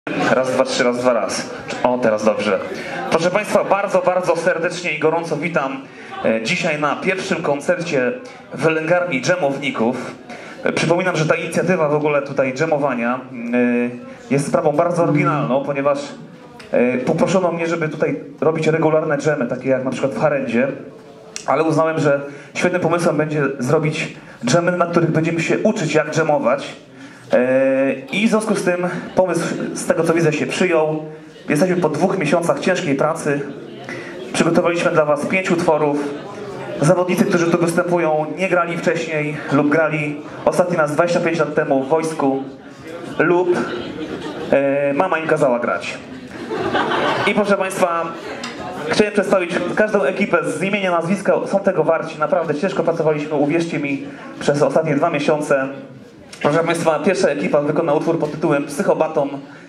Raz, dwa, trzy, raz, dwa, raz. O, teraz dobrze. Proszę Państwa, bardzo, bardzo serdecznie i gorąco witam dzisiaj na pierwszym koncercie w Wylęgarni Dżemowników. Przypominam, że ta inicjatywa w ogóle tutaj dżemowania jest sprawą bardzo oryginalną, ponieważ poproszono mnie, żeby tutaj robić regularne dżemy, takie jak na przykład w Harendzie, ale uznałem, że świetnym pomysłem będzie zrobić dżemy, na których będziemy się uczyć, jak dżemować. I w związku z tym pomysł, z tego co widzę, się przyjął. Jesteśmy po 2 miesiącach ciężkiej pracy. Przygotowaliśmy dla Was 5 utworów. Zawodnicy, którzy tu występują, nie grali wcześniej lub grali ostatni raz 25 lat temu w wojsku lub mama im kazała grać. I proszę Państwa, chciałem przedstawić każdą ekipę z imienia, nazwiska, są tego warci. Naprawdę ciężko pracowaliśmy, uwierzcie mi, przez ostatnie 2 miesiące. Proszę Państwa, pierwsza ekipa wykona utwór pod tytułem Psychobaton.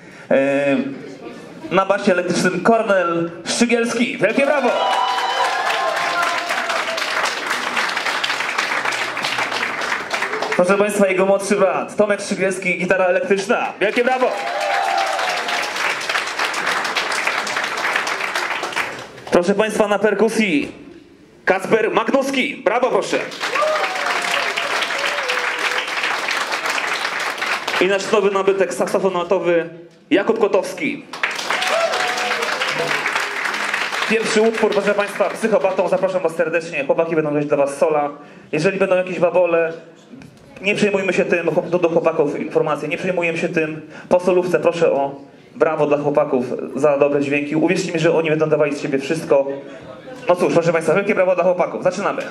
Na basie elektrycznym Kornel Szczygielski. Wielkie brawo! Proszę Państwa, jego młodszy brat Tomek Szczygielski, gitara elektryczna. Wielkie brawo! Proszę Państwa, na perkusji Kacper Magnuski. Brawo, proszę! I nasz nowy nabytek saksofonatowy Jakub Kotowski. Pierwszy utwór, proszę Państwa, Psychobaton. Zapraszam Was serdecznie. Chłopaki będą grać dla Was sola. Jeżeli będą jakieś wabole, nie przejmujmy się tym. Do chłopaków informacje, nie przejmujemy się tym. Po solówce proszę o brawo dla chłopaków za dobre dźwięki. Uwierzcie mi, że oni będą dawali z siebie wszystko. No cóż, proszę Państwa, wielkie brawo dla chłopaków. Zaczynamy.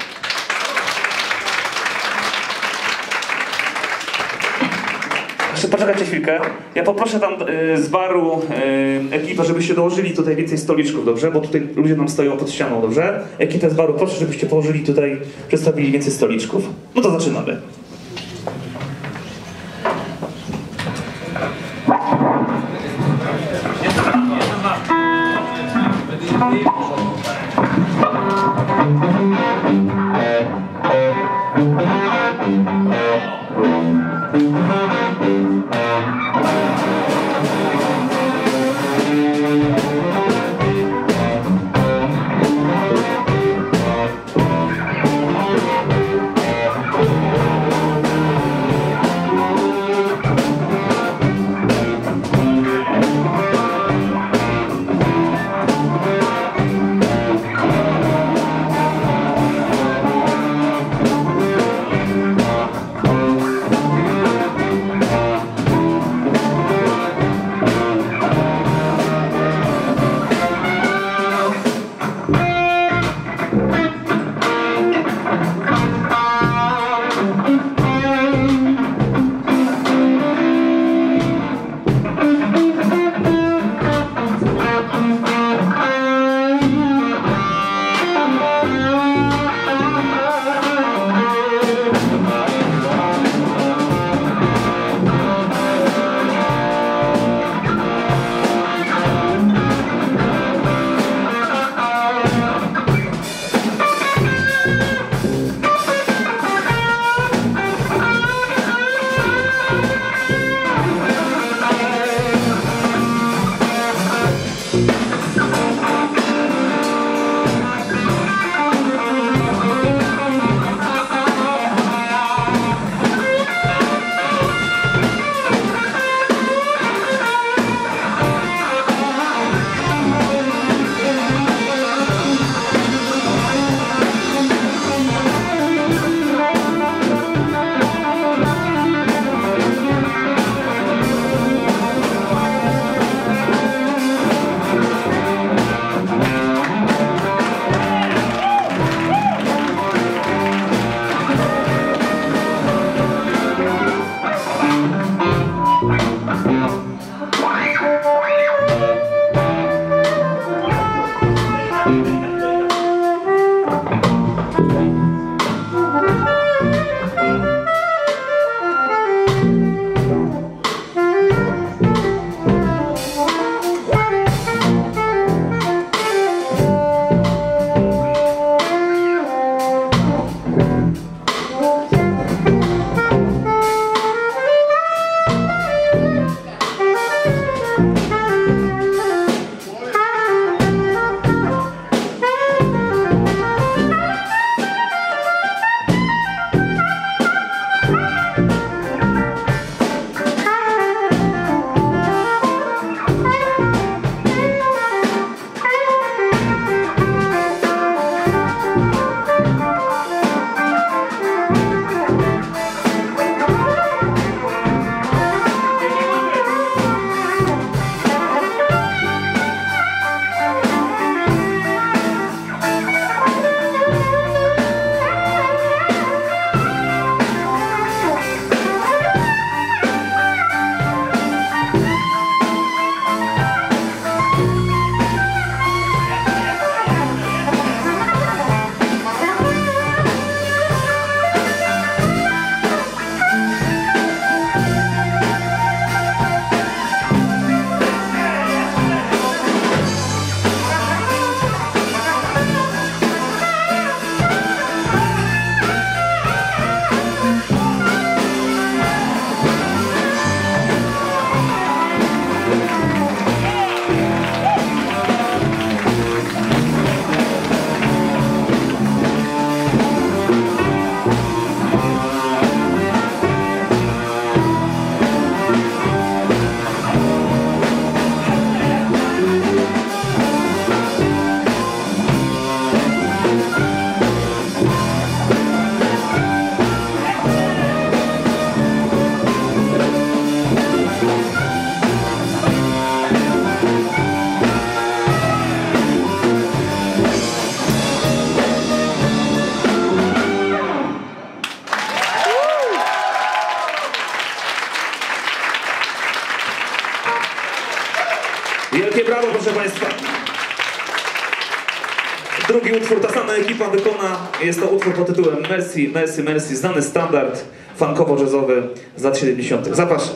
Poczekajcie chwilkę. Ja poproszę tam z baru ekipę, żebyście dołożyli tutaj więcej stoliczków, dobrze? Bo tutaj ludzie nam stoją pod ścianą, dobrze? Ekipę z baru proszę, żebyście położyli tutaj, przedstawili więcej stoliczków. No to zaczynamy. Wielkie brawo, proszę Państwa. Drugi utwór ta sama ekipa wykona. Jest to utwór pod tytułem Mercy, Mercy, Mercy. Znany standard funkowo-jazzowy z lat 70. Zapraszam.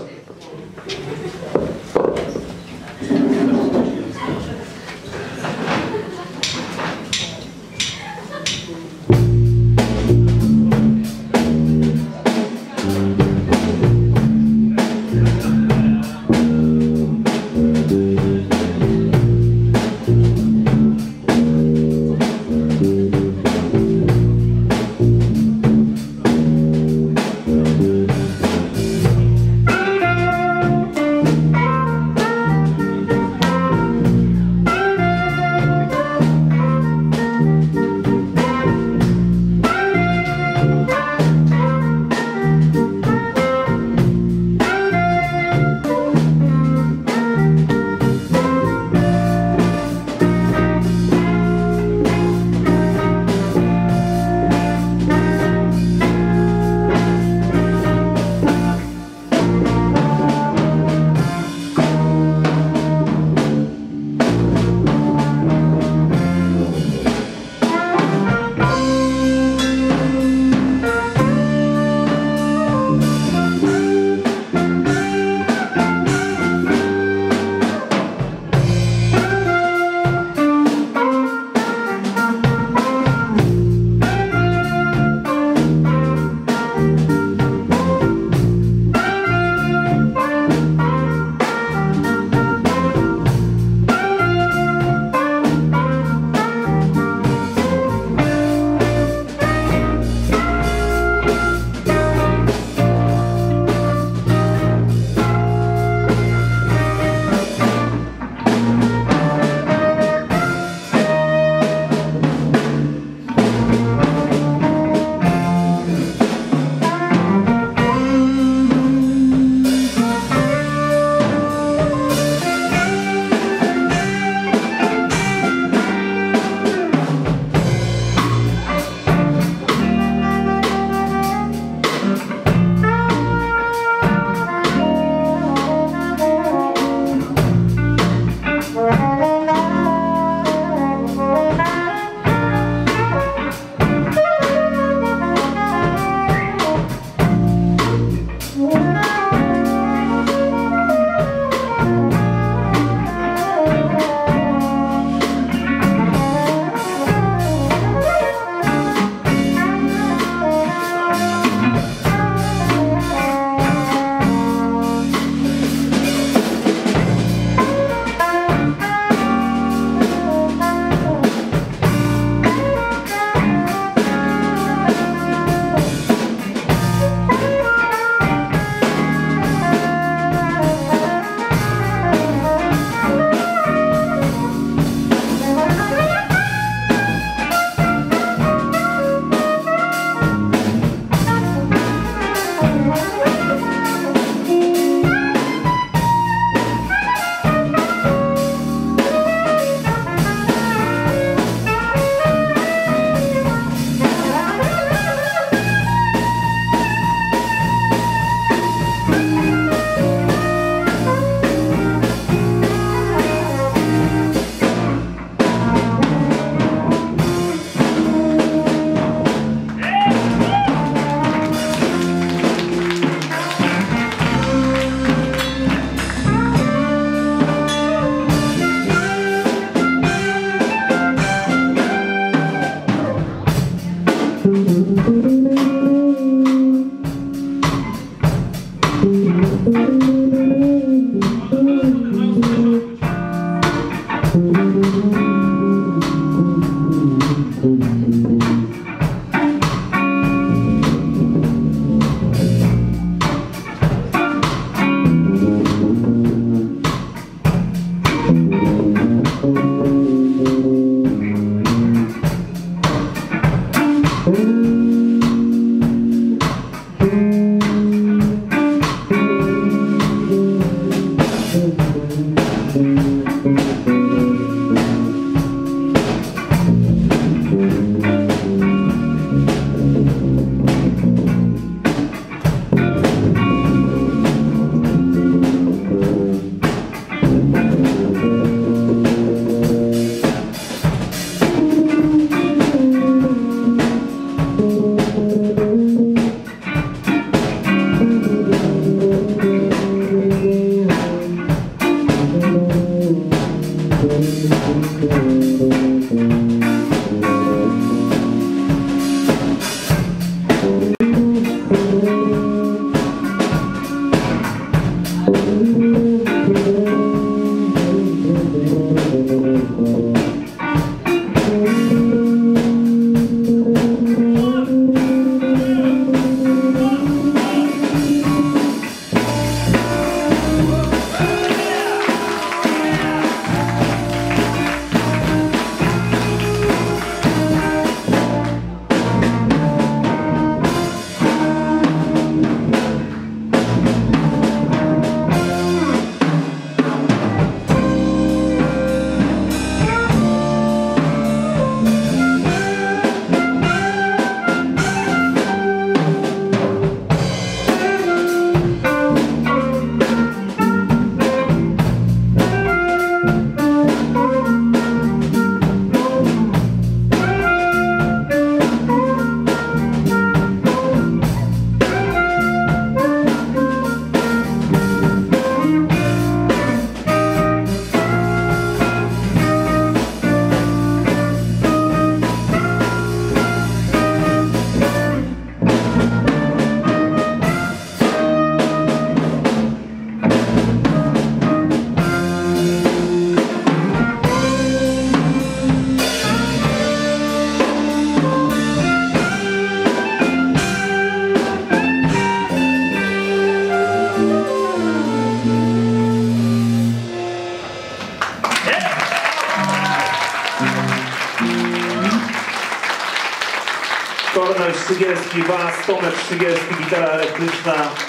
Kornel Szczygielski, bas, Tomek Szczygielski, gitara elektryczna,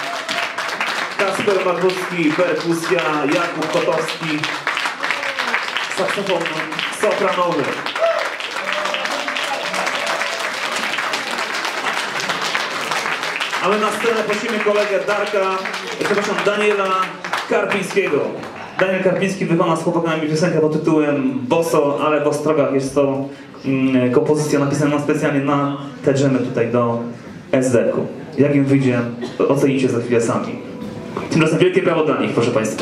Kasper Magrucki, perkusja, Jakub Kotowski, saksofon sopranowy. A my na scenę prosimy kolegę Daniela Karpińskiego. Daniel Karpiński wykona z chłopakami piosenkę pod tytułem Boso, ale w Ostrogach. Jest to kompozycja napisana specjalnie na te dżemy tutaj do SD-ku. Jak im wyjdzie, ocenicie za chwilę sami. Tymczasem wielkie brawo dla nich, proszę Państwa.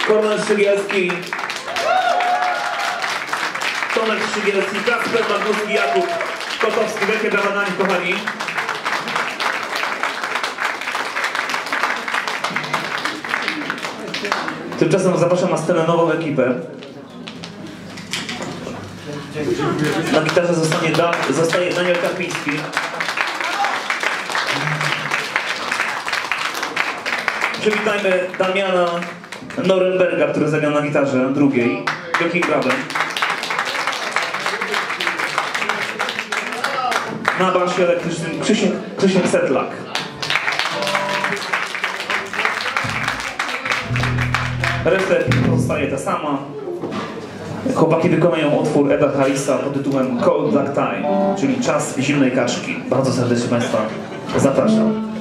Kornel Szygielski, Tomek Szygielski, Kasper Magnuski, Jakub Kotowski. Wielkie brawa na nich, kochani. Tymczasem zapraszam na scenę nową ekipę. Na gitarze zostaje Daniel Kapiński. Przywitajmy Damiana Norenberga, który zagrał na gitarze drugiej. Wielkim brawem. Na basie elektrycznym Krzysiek Setlak. Reszta pozostaje ta sama. Chłopaki wykonają utwór Eda Harrisa pod tytułem Cold Black Time, czyli Czas zimnej kaczki. Bardzo serdecznie Państwa zapraszam.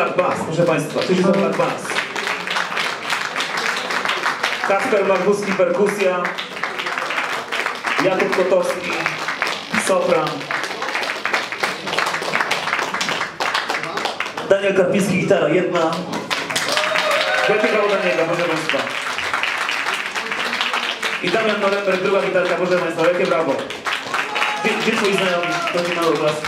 Black Bass, proszę Państwa, coś jest to Black Bass. Kasper Barbuski, perkusja. Jakub Kotowski, sopran. Daniel Karpiński, gitara jedna. Wielkie brawo dla niego, proszę Państwa. I Damian Noremberg, druga gitarka, proszę Państwa, wielkie brawo. Gdzie twoi znajomi? To nie małe oklaski.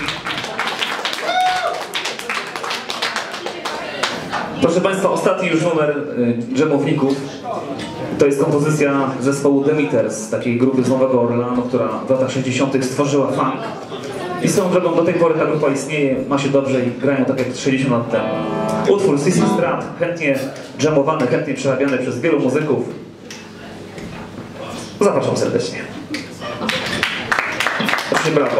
Proszę Państwa, ostatni już numer dżemowników. To jest kompozycja zespołu Demeters, takiej grupy z Nowego Orleanu, która w latach 60. stworzyła funk. I swoją drogą do tej pory ta grupa istnieje, ma się dobrze i grają tak jak 60 lat temu. Utwór Sissy Strat, chętnie dżemowany, chętnie przerabiany przez wielu muzyków. Zapraszam serdecznie. Proszę, brawo.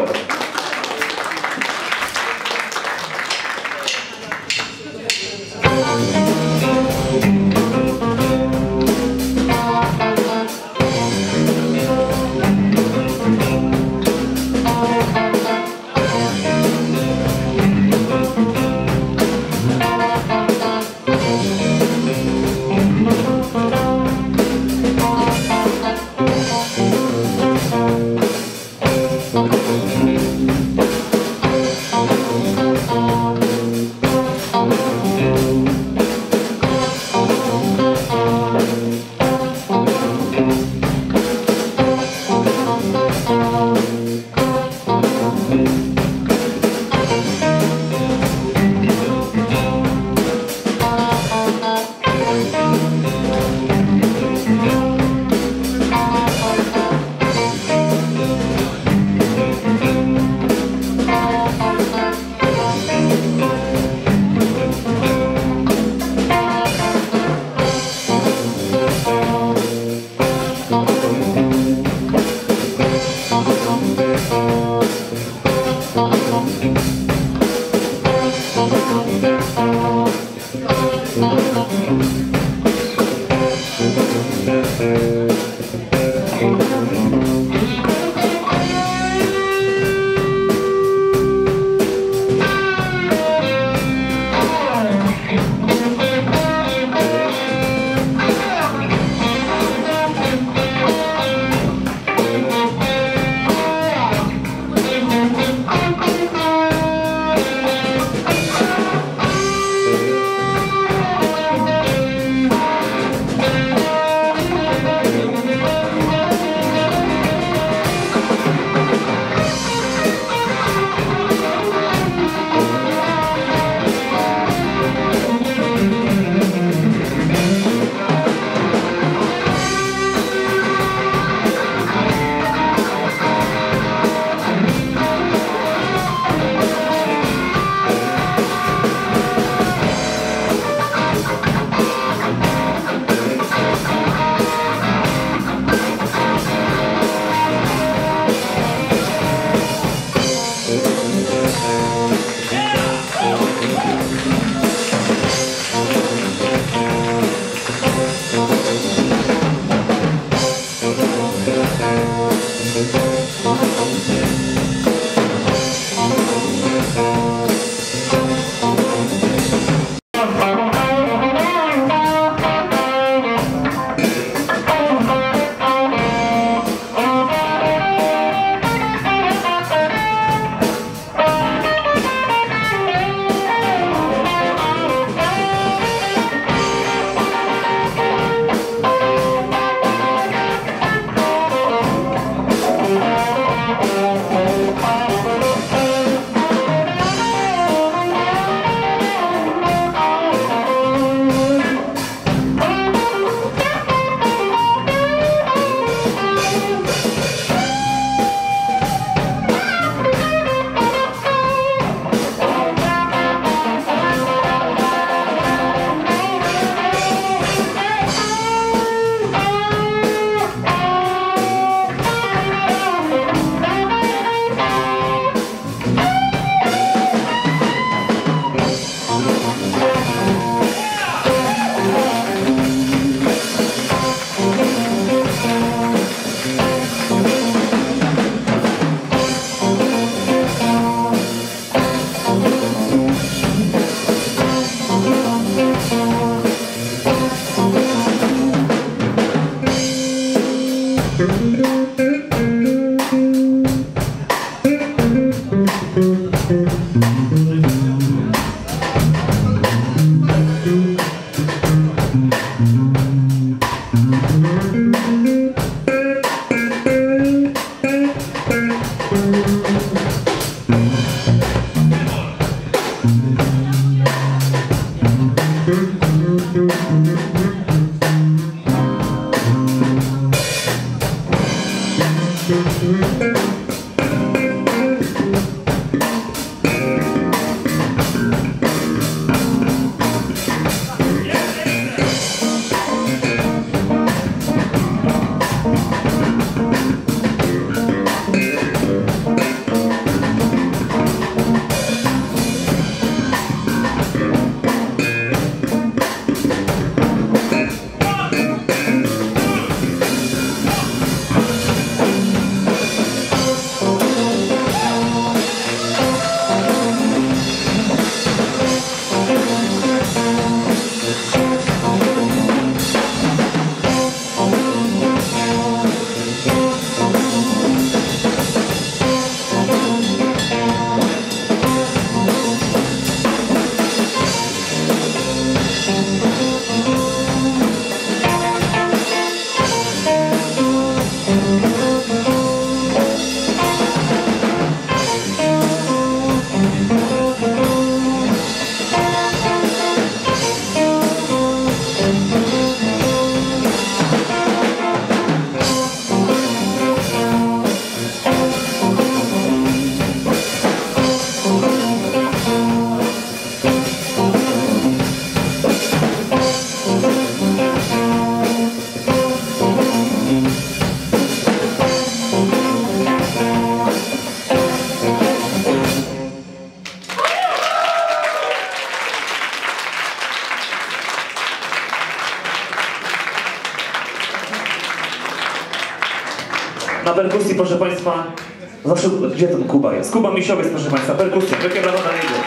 Na perkusji, proszę Państwa, zawsze, gdzie ten Kuba jest? Kuba Misiowiec, proszę Państwa, perkusja, wielkie brawo dla niego.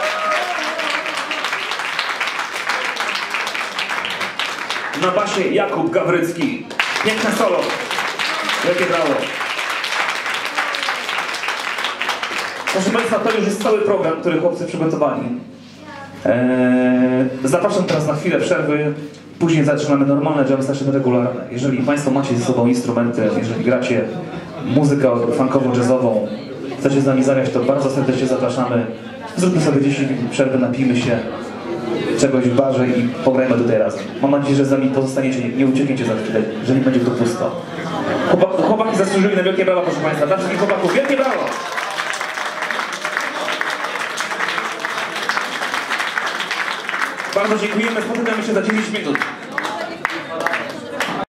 Na basie Jakub Gawrycki, piękne solo, wielkie brawo. Proszę Państwa, to już jest cały program, który chłopcy przygotowali. Zapraszam teraz na chwilę przerwy. Później zaczynamy normalne jam session regularne. Jeżeli Państwo macie ze sobą instrumenty, jeżeli gracie muzykę funkowo-jazzową, chcecie z nami zagrać, to bardzo serdecznie zapraszamy. Zróbmy sobie 10 minut przerwy, napijmy się czegoś w barze i pograjmy tutaj razem. Mam nadzieję, że z nami pozostaniecie, nie uciekniecie za chwilę, że nie będzie tu pusto. Chłopaki zasłużyli na wielkie brawa, proszę Państwa. Dla wszystkich chłopaków, wielkie brawo! Bardzo dziękujemy, spotykamy się za 10 minut.